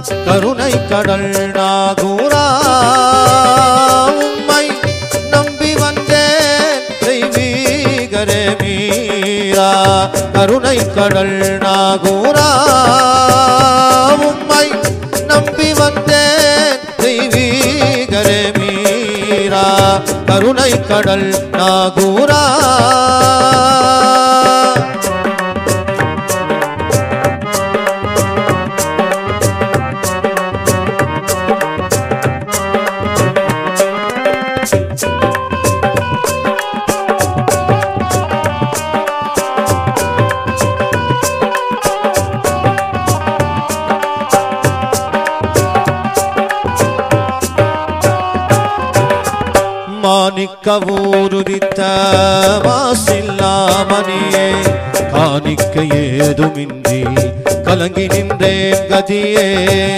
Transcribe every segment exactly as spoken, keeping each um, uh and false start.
கருணை கடல் நாகூரா உம்மை நம்பி வந்தேன் தெய்வீகரே மீரா கருணை கடல் நாகூரா உம்மை நம்பி வந்தேன் தெய்வீகரே மீரா கருணை கடல் நாகூரா மாணிக்கவூருதித்த மாசில்லாமணியே காணிக்க ஏதுமின்றி கலங்கி நின்றேன் கதியே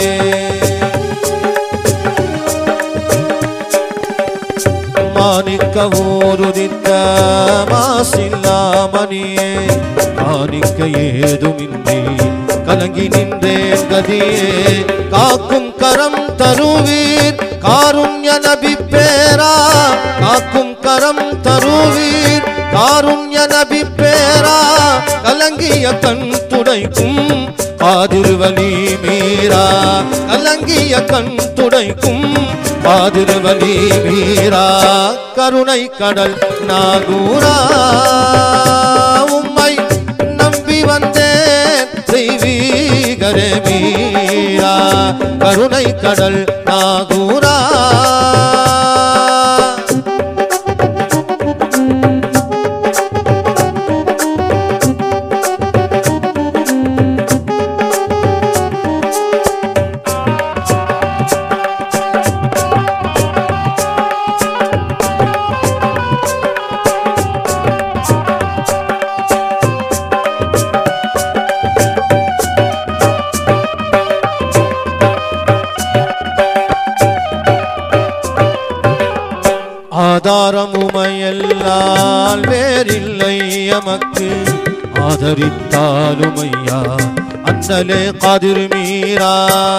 மாணிக்கவூருதித்த மாசில்லாமணியே காணிக்க ஏதுமின்றி கலங்கி நின்றேன் கதியே காக்கும் கரம் தருவீர் காருண்ய நபி பேரா காக்கும் கரம் தருவீர் காருண்ய நபி பேரா கலங்கிய கண் துடைக்கும் காதிர்வலி மீரா கலங்கிய கண் துடைக்கும் காதிர்வலி மீரா கருணை கடல் நாகூரா உம்மை நம்பி வந்தேன் தெய்வீகரே மீரா கருணை கடல் நாகூரா ஆதாரமுமையல்லால் வேறில்லை எமக்கு ஆதரித்தாலுமையா அண்ணலே காதிர் மீரா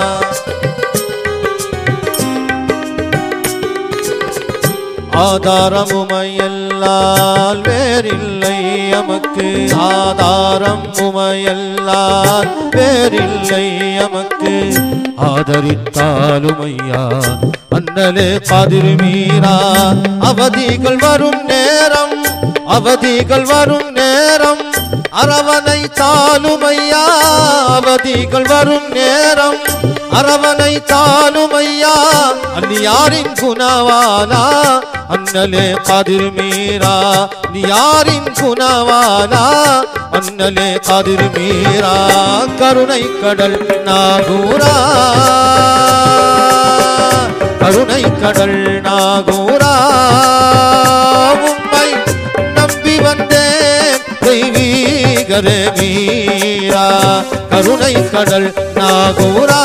ஆதாரமுமையல்லால் வேறில்லை எமக்கு ஆதாரம் உமையல்லால் வேறில்லை எமக்கு ஆதரித்தாலுமையா அண்ணலே காதிர் மீரா அவதிகள் வரும் நேரம் அவதிகள் வரும் நேரம் அரவணை தாலுமையா அவதிகள் வரும் நேரம் அரவணை தாலுமையா அந்நியாரின் குணவானா அண்ணலே காதிர் மீரா நியாரின் குணவானா அண்ணலே காதிர் மீரா கருணை கடல் நாகூரா கருணை கடல் நாகூரா உம்மை நம்பி வந்தேன் தெய்வீகரே மீரா கருணை கடல் நாகூரா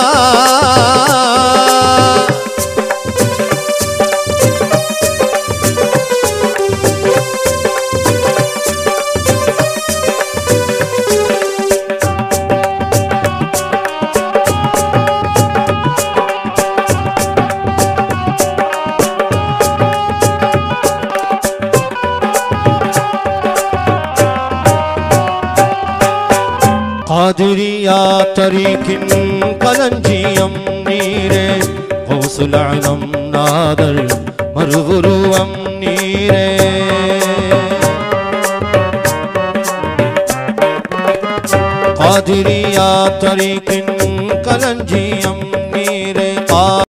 காதிரியா தரீக்கின் களஞ்சியம் நீரே கௌசுல் ஆலம் நாதர் மறுவுருவம் நீரே காதிரியா தரீக்கின் களஞ்சியம் நீரே